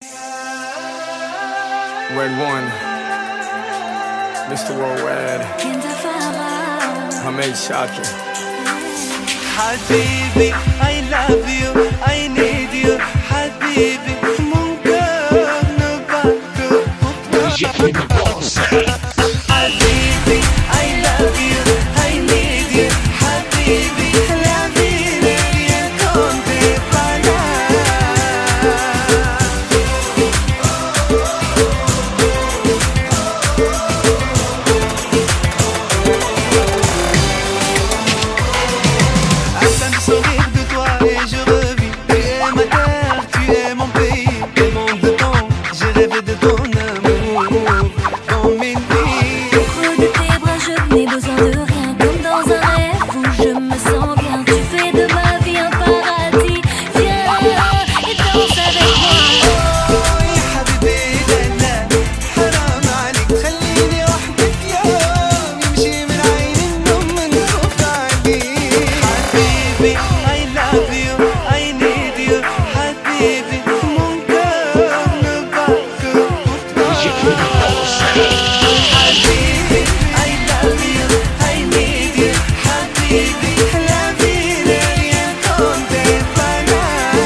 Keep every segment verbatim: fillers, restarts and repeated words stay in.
Red One, Mister Worldwide, Hamed Shakir. Habibi, I love you, I need you, Habibi, mon cœur ne bat que pour toi. Habibi, I love you, I need you, Habibi, la vie n'est rien quand t'es pas là. Sourire de toi et je revis. Tu es ma terre, tu es mon pays. Le monde de temps, j'ai rêvé de ton amour. Dans mes nuits, au creux de tes bras, je n'ai besoin de rien. Comme dans un rêve où je me sens bien. Tu fais de ma vie un paradis. Viens et danse avec moi. oh يا حبيبي لا لا حرام عليك خليني وحدك يوم يمشي من عين النوم من خوف عليك. حبيبي I love you, I need you, حبيبي mon cœur ne bat que pour toi. حبيبي I love you, I need you, حبيبي la vie n'est rien quand t'es pas là.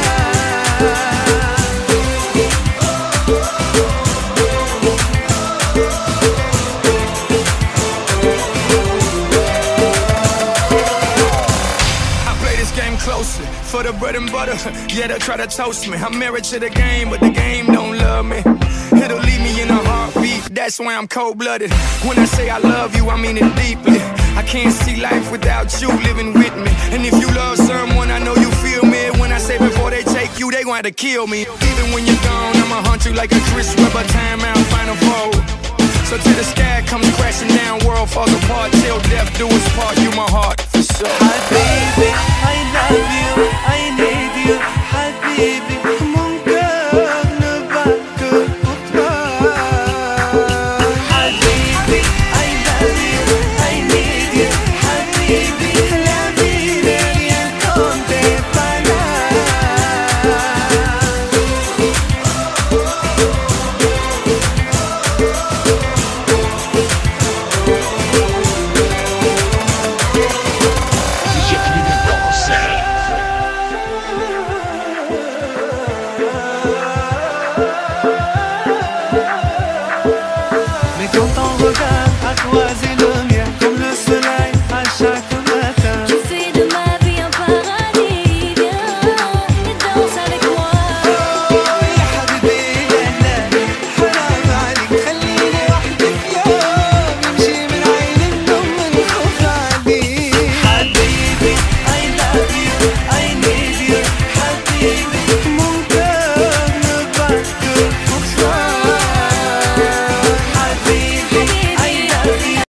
I play this game closely for the bread and butter. Yeah, they'll try to toast me. I'm married to the game, but the game don't love me. It'll leave me in a heartbeat. That's why I'm cold-blooded. When I say I love you, I mean it deeply. I can't see life without you living with me. And if you love someone, I know you feel me. When I say before they take you, they gon' have to kill me. Even when you're gone, I'ma hunt you like a Chris Webber timeout final four. So till the sky comes crashing down, world falls apart, till death do us part. You my heart for sure. حبيبي I love you, I need you, حبيبي